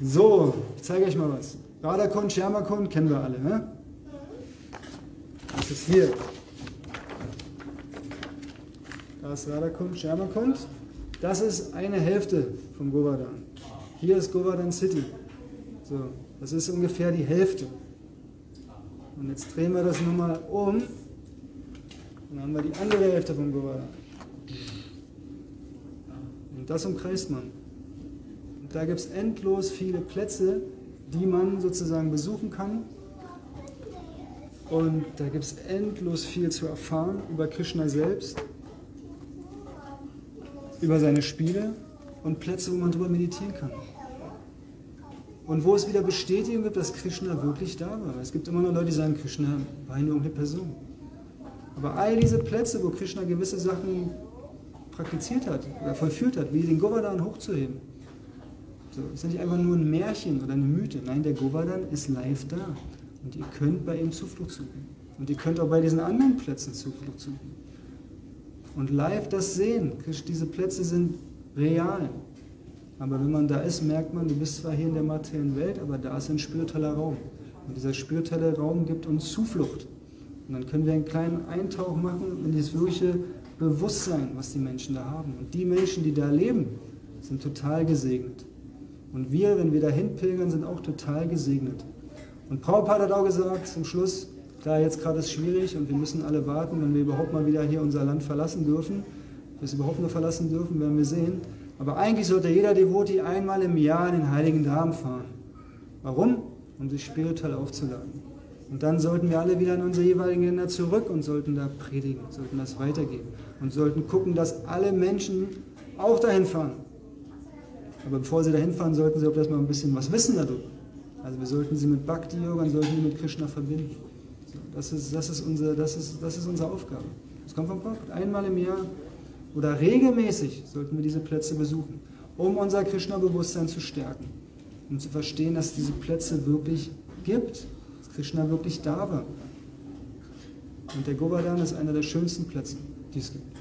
So, ich zeige euch mal was. Radha-Kund, Shyama-Kund kennen wir alle, ne? Das ist hier. Da ist Radha-Kund, Shyama-Kund. Das ist eine Hälfte vom Govardhan. Hier ist Govardhan City. So, das ist ungefähr die Hälfte. Und jetzt drehen wir das nochmal um. Und dann haben wir die andere Hälfte vom Govardhan. Und das umkreist man. Und da gibt es endlos viele Plätze, die man sozusagen besuchen kann. Und da gibt es endlos viel zu erfahren über Krishna selbst, über seine Spiele und Plätze, wo man drüber meditieren kann. Und wo es wieder Bestätigung gibt, dass Krishna wirklich da war. Es gibt immer noch Leute, die sagen, Krishna war nur eine Person. Aber all diese Plätze, wo Krishna gewisse Sachen praktiziert hat oder vollführt hat, wie den Govardhan hochzuheben, so, es ist nicht einfach nur ein Märchen oder eine Mythe. Nein, der Govardhan ist live da. Und ihr könnt bei ihm Zuflucht suchen. Und ihr könnt auch bei diesen anderen Plätzen Zuflucht suchen. Und live das sehen. Diese Plätze sind real. Aber wenn man da ist, merkt man, du bist zwar hier in der materiellen Welt, aber da ist ein spiritueller Raum. Und dieser spirituelle Raum gibt uns Zuflucht. Und dann können wir einen kleinen Eintauch machen in dieses wirkliche Bewusstsein, was die Menschen da haben. Und die Menschen, die da leben, sind total gesegnet. Und wir, wenn wir dahin pilgern, sind auch total gesegnet. Und Prabhupada hat auch gesagt, zum Schluss, da jetzt gerade ist schwierig und wir müssen alle warten, wenn wir überhaupt mal wieder hier unser Land verlassen dürfen. Wir es überhaupt nur verlassen dürfen, werden wir sehen. Aber eigentlich sollte jeder Devoti einmal im Jahr in den Heiligen Dhaam fahren. Warum? Um sich spirituell aufzuladen. Und dann sollten wir alle wieder in unsere jeweiligen Länder zurück und sollten da predigen, sollten das weitergeben und sollten gucken, dass alle Menschen auch dahin fahren. Aber bevor sie dahin fahren, sollten sie auch erstmal ein bisschen was wissen darüber. Also wir sollten sie mit Bhakti-Yoga und sollten sie mit Krishna verbinden. So, das ist unsere Aufgabe. Das kommt vom Prabhupada. Einmal im Jahr oder regelmäßig sollten wir diese Plätze besuchen, um unser Krishna-Bewusstsein zu stärken. Um zu verstehen, dass es diese Plätze wirklich gibt, dass Krishna wirklich da war. Und der Govardhan ist einer der schönsten Plätze, die es gibt.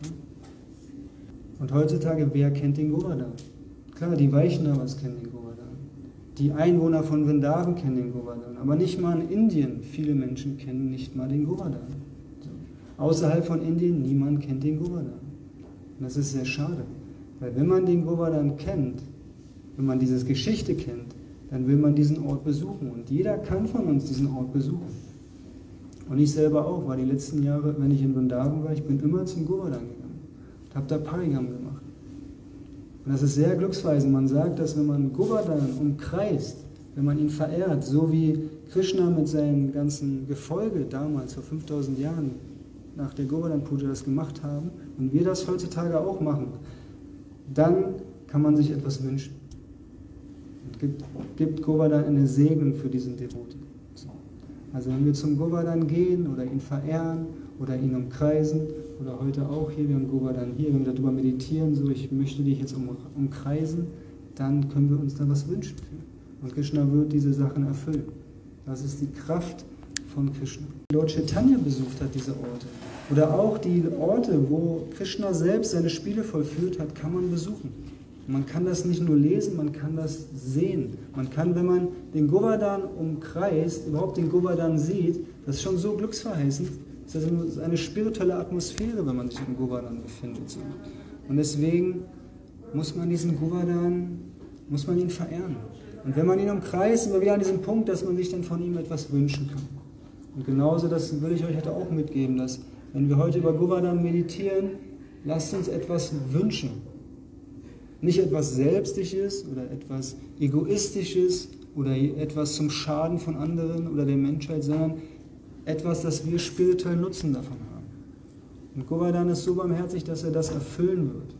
Und heutzutage, wer kennt den Govardhan? Klar, die Vaishnavas kennen den Govardhan. Die Einwohner von Vrindavan kennen den Govardhan. Aber nicht mal in Indien. Viele Menschen kennen nicht mal den Govardhan. So. Außerhalb von Indien, niemand kennt den Govardhan. Und das ist sehr schade. Weil wenn man den Govardhan kennt, wenn man diese Geschichte kennt, dann will man diesen Ort besuchen. Und jeder kann von uns diesen Ort besuchen. Und ich selber auch, war die letzten Jahre, wenn ich in Vrindavan war, ich bin immer zum Govardhan gegangen. Und habe da Parigam gemacht. Und das ist sehr glücksweisend. Man sagt, dass wenn man Govardhan umkreist, wenn man ihn verehrt, so wie Krishna mit seinem ganzen Gefolge damals, vor 5000 Jahren, nach der Govardhan-Puja das gemacht haben, und wir das heutzutage auch machen, dann kann man sich etwas wünschen. Und gibt Govardhan eine Segen für diesen Devoti. So. Also wenn wir zum Govardhan gehen oder ihn verehren oder ihn umkreisen, oder heute auch hier, wir haben Govardhan hier, wenn wir darüber meditieren, so ich möchte dich jetzt umkreisen, dann können wir uns da was wünschen für. Und Krishna wird diese Sachen erfüllen. Das ist die Kraft von Krishna. Lord Chaitanya besucht hat diese Orte. Oder auch die Orte, wo Krishna selbst seine Spiele vollführt hat, kann man besuchen. Man kann das nicht nur lesen, man kann das sehen. Man kann, wenn man den Govardhan umkreist, überhaupt den Govardhan sieht, das ist schon so glücksverheißend. Es ist eine spirituelle Atmosphäre, wenn man sich im Govardhan befindet. Und deswegen muss man diesen Govardhan, muss man ihn verehren. Und wenn man ihn umkreist, sind wir wieder an diesem Punkt, dass man sich dann von ihm etwas wünschen kann. Und genauso, das will ich euch heute auch mitgeben, dass wenn wir heute über Govardhan meditieren, lasst uns etwas wünschen. Nicht etwas Selbstliches oder etwas Egoistisches oder etwas zum Schaden von anderen oder der Menschheit, sondern etwas, das wir spirituell Nutzen davon haben. Und Govardhan ist so barmherzig, dass er das erfüllen wird.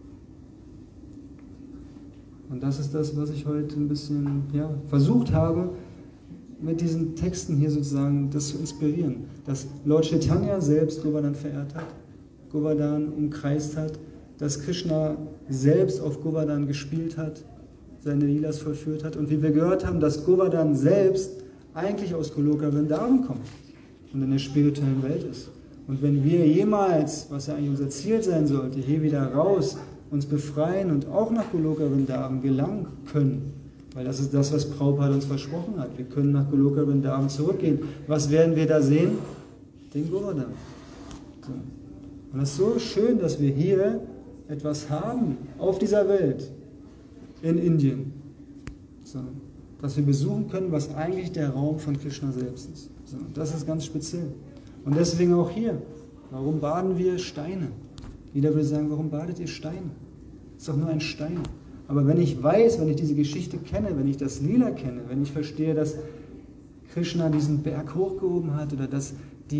Und das ist das, was ich heute ein bisschen versucht habe, mit diesen Texten hier sozusagen das zu inspirieren. Dass Lord Chaitanya selbst Govardhan verehrt hat, Govardhan umkreist hat, dass Krishna selbst auf Govardhan gespielt hat, seine Lilas vollführt hat und wie wir gehört haben, dass Govardhan selbst eigentlich aus Goloka Vrindavan kommt und in der spirituellen Welt ist. Und wenn wir jemals, was ja eigentlich unser Ziel sein sollte, hier wieder raus uns befreien und auch nach Goloka Vrindavan gelangen können, Weil das ist das, was Prabhupada uns versprochen hat. Wir können nach Goloka Vrindavan zurückgehen. Was werden wir da sehen? Den Govardhan. So. Und es ist so schön, dass wir hier etwas haben auf dieser Welt, in Indien. So. Dass wir besuchen können, was eigentlich der Raum von Krishna selbst ist. So. Das ist ganz speziell. Und deswegen auch hier. Warum baden wir Steine? Jeder würde sagen, warum badet ihr Steine? Das ist doch nur ein Stein. Aber wenn ich weiß, wenn ich diese Geschichte kenne, wenn ich das Lila kenne, wenn ich verstehe, dass Krishna diesen Berg hochgehoben hat oder dass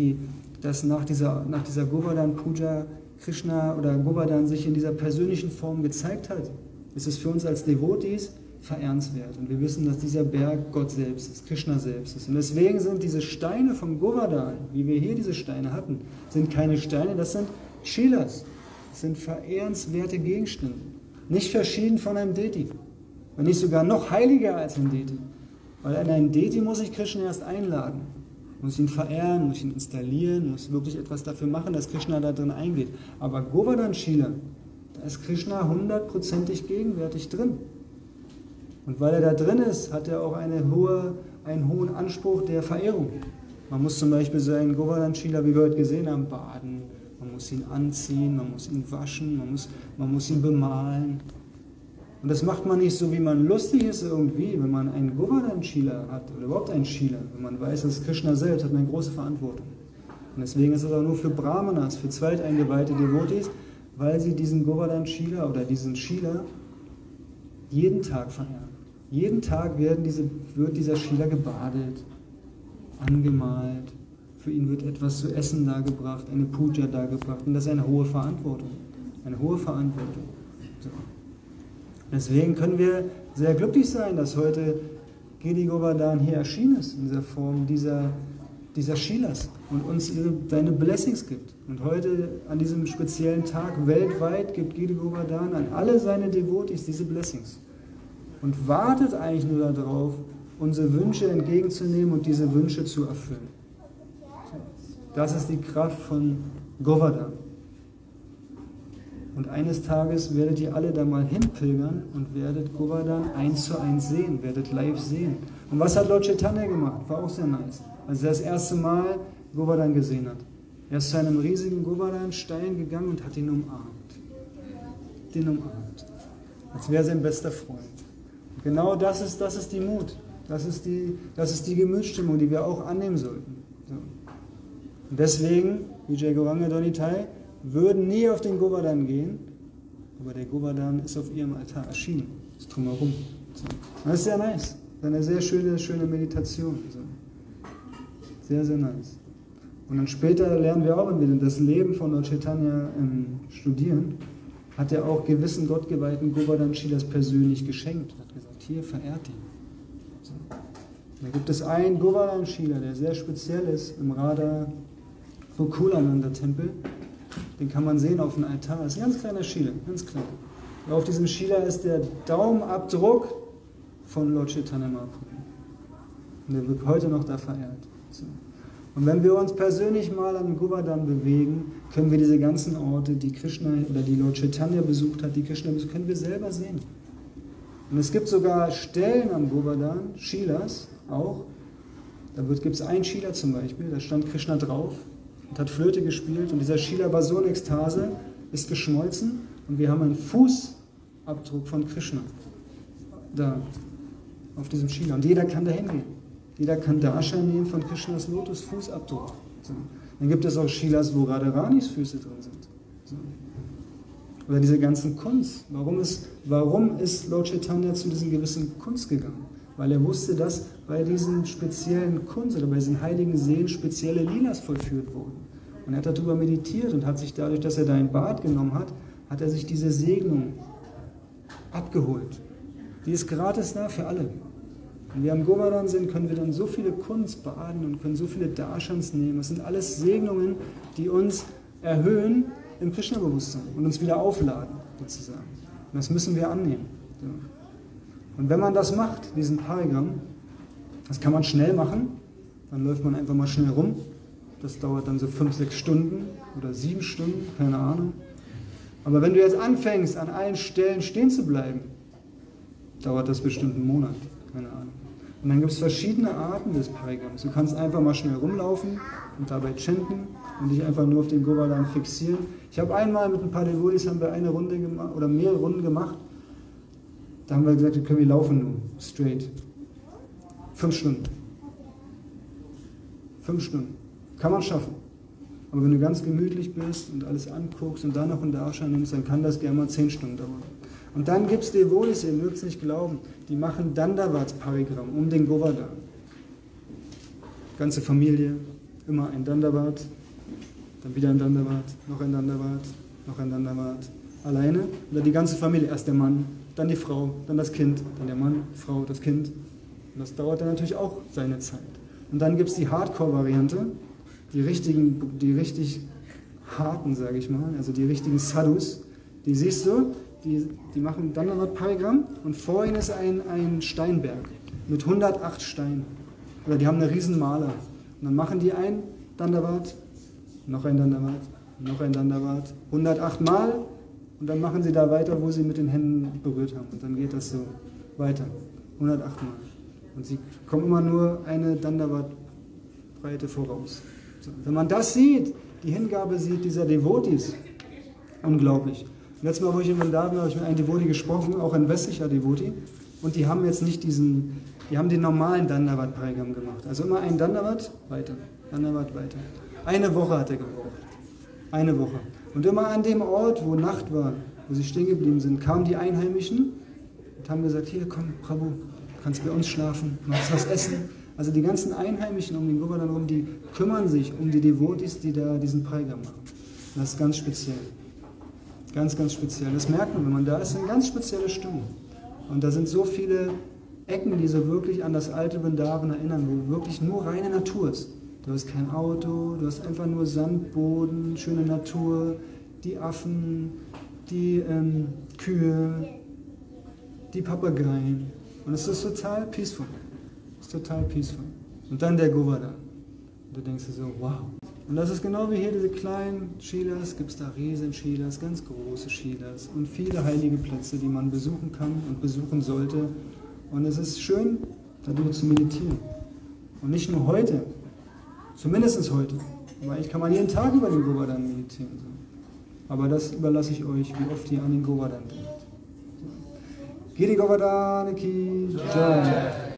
nach dieser Govardhan-Puja Krishna oder Govardhan sich in dieser persönlichen Form gezeigt hat, ist es für uns als Devotees verehrenswert. Und wir wissen, dass dieser Berg Gott selbst ist, Krishna selbst ist. Und deswegen sind diese Steine vom Govardhan, wie wir hier diese Steine hatten, sind keine Steine, das sind Shilas. Das sind verehrenswerte Gegenstände. Nicht verschieden von einem Deity. Wenn nicht sogar noch heiliger als ein Deity. Weil an einen Deity muss ich Krishna erst einladen. Muss ihn verehren, muss ihn installieren, muss wirklich etwas dafür machen, dass Krishna da drin eingeht. Aber Govardhan Shila, da ist Krishna 100%ig gegenwärtig drin. Und weil er da drin ist, hat er auch einen hohen Anspruch der Verehrung. Man muss zum Beispiel so einen Govardhan Shila, wie wir heute gesehen haben, baden. Man muss ihn anziehen, man muss ihn waschen, man muss ihn bemalen. Und das macht man nicht so, wie man lustig ist irgendwie, wenn man einen Govardhan-Shila hat, oder überhaupt einen Shila, wenn man weiß, dass Krishna selbst hat eine große Verantwortung. Und deswegen ist es auch nur für Brahmanas, für zweiteingeweihte Devotees, weil sie diesen Govardhan-Shila oder diesen Shila jeden Tag verehren. Jeden Tag wird dieser Shila gebadet, angemalt. Für ihn wird etwas zu essen dargebracht, eine Puja dargebracht. Und das ist eine hohe Verantwortung. Eine hohe Verantwortung. So. Deswegen können wir sehr glücklich sein, dass heute Giri Govardhan hier erschienen ist, in dieser Form dieser Shilas und uns seine Blessings gibt. Und heute, an diesem speziellen Tag, weltweit gibt Giri Govardhan an alle seine Devotees diese Blessings. Und wartet eigentlich nur darauf, unsere Wünsche entgegenzunehmen und diese Wünsche zu erfüllen. Das ist die Kraft von Govardhan. Und eines Tages werdet ihr alle da mal hinpilgern und werdet Govardhan 1:1 sehen, werdet live sehen. Und was hat Lord Chaitanya gemacht? War auch sehr nice. Als er das erste Mal Govardhan gesehen hat. Er ist zu einem riesigen Govardhan-Stein gegangen und hat ihn umarmt. Den umarmt. Als wäre sein bester Freund. Und genau das ist die Mut. Das ist die Gemütsstimmung, die wir auch annehmen sollten. So. Und deswegen, Vijay Gauranga Donitai, würden nie auf den Govardhan gehen, aber der Govardhan ist auf ihrem Altar erschienen. Das ist drumherum. So. Das ist sehr nice. Das ist eine sehr schöne Meditation. So. Sehr, sehr nice. Und dann später lernen wir auch, wenn wir das Leben von Lord Chaitanya studieren, hat er auch gewissen gottgeweihten Govardhan-Shilas persönlich geschenkt. Hat gesagt, hier, verehrt ihn. So. Da gibt es einen Govardhan-Shila, der sehr speziell ist im Radha Gokulananda-Tempel. Den kann man sehen auf dem Altar. Das ist ein ganz kleiner Shila, ganz klein. Und auf diesem Shila ist der Daumenabdruck von Lord Chaitanya Mahaprabhu. Und der wird heute noch da verehrt. So. Und wenn wir uns persönlich mal an Govardhan bewegen, können wir diese ganzen Orte, die Krishna oder die Lord Chaitanya besucht hat, die Krishna besucht, können wir selber sehen. Und es gibt sogar Stellen am Govardhan, Shilas auch. Da gibt es ein Shila zum Beispiel, da stand Krishna drauf und hat Flöte gespielt und dieser Shila war so in Ekstase, ist geschmolzen und wir haben einen Fußabdruck von Krishna da auf diesem Shila und jeder kann da hingehen. Jeder kann Darshan nehmen von Krishnas Lotus-Fußabdruck. So. Dann gibt es auch Shilas, wo Radharanis Füße drin sind. So. Oder diese ganzen Kunst. Warum ist Lord Chaitanya zu diesen gewissen Kunst gegangen? Weil er wusste, dass bei diesen speziellen Kunst oder bei diesen heiligen Seen spezielle Lilas vollführt wurden. Und er hat darüber meditiert und hat sich dadurch, dass er da ein Bad genommen hat, hat er sich diese Segnung abgeholt. Die ist gratis da für alle. Wenn wir am Govardhan sind, können wir dann so viele Kunst baden und können so viele Darshans nehmen. Das sind alles Segnungen, die uns erhöhen im Krishna-Bewusstsein und uns wieder aufladen, sozusagen. Und das müssen wir annehmen. So. Und wenn man das macht, diesen Parigram, das kann man schnell machen, dann läuft man einfach mal schnell rum. Das dauert dann so 5-6 Stunden oder 7 Stunden, keine Ahnung. Aber wenn du jetzt anfängst, an allen Stellen stehen zu bleiben, dauert das bestimmt einen Monat, keine Ahnung. Und dann gibt es verschiedene Arten des Parigrams. Du kannst einfach mal schnell rumlaufen und dabei chanten und dich einfach nur auf den Govardhan fixieren. Ich habe einmal mit ein paar Devotis haben wir eine Runde gemacht oder mehrere Runden gemacht. Da haben wir gesagt, wir können wir laufen nur, straight. 5 Stunden. 5 Stunden. Kann man schaffen. Aber wenn du ganz gemütlich bist und alles anguckst und dann noch einen Darshan nimmst, dann kann das gerne mal 10 Stunden dauern. Und dann gibt es Devotis, ihr mögt es nicht glauben, die machen Dandavat-Parigram um den Govardhan. Ganze Familie, immer ein Dandavat, dann wieder ein Dandavat, noch ein Dandavat, noch ein Dandavat. Alleine oder die ganze Familie, erst der Mann, dann die Frau, dann das Kind, dann der Mann, Frau, das Kind. Und das dauert dann natürlich auch seine Zeit. Und dann gibt es die Hardcore-Variante, die richtig harten, sage ich mal, also die richtigen Sadhus, die siehst du, die machen Dandavat-Parigram und vor ihnen ist ein Steinberg mit 108 Steinen. Oder die haben eine riesen Maler. Und dann machen die ein Dandavat, noch ein Dandavat, noch ein Dandavat, 108 Mal und dann machen sie da weiter, wo sie mit den Händen berührt haben. Und dann geht das so weiter, 108 Mal. Und sie kommen immer nur eine Dandavat-Breite voraus. So, wenn man das sieht, die Hingabe sieht dieser Devotis, unglaublich. Letztes Mal, wo ich in Vrindavan war, habe ich mit einem Devoti gesprochen, auch ein westlicher Devoti, und die haben jetzt nicht die haben den normalen Dandavat-Parigram gemacht. Also immer ein Dandavat, weiter, Dandavat, weiter. Eine Woche hat er gebraucht. Eine Woche. Und immer an dem Ort, wo Nacht war, wo sie stehen geblieben sind, kamen die Einheimischen und haben gesagt, hier komm, Prabhu, kannst bei uns schlafen, magst was essen. Also die ganzen Einheimischen um den Govardhan herum, die kümmern sich um die Devotis, die da diesen Parigram machen. Das ist ganz speziell. Ganz, ganz speziell. Das merkt man, wenn man da ist, eine ganz spezielle Stimmung. Und da sind so viele Ecken, die so wirklich an das alte Vrindavan erinnern, wo wirklich nur reine Natur ist. Du hast kein Auto, du hast einfach nur Sandboden, schöne Natur, die Affen, die Kühe, die Papageien. Und es ist total peaceful. Es ist total peaceful. Und dann der Govardhan. Und du denkst dir so, wow. Und das ist genau wie hier diese kleinen Shilas, gibt es da riesen Shilas, ganz große Shilas und viele heilige Plätze, die man besuchen kann und besuchen sollte. Und es ist schön, darüber zu meditieren. Und nicht nur heute, zumindest heute, aber eigentlich kann man jeden Tag über den Govardhan meditieren. Aber das überlasse ich euch, wie oft ihr an den Govardhan denkt. Giri Govardhan ki Jai.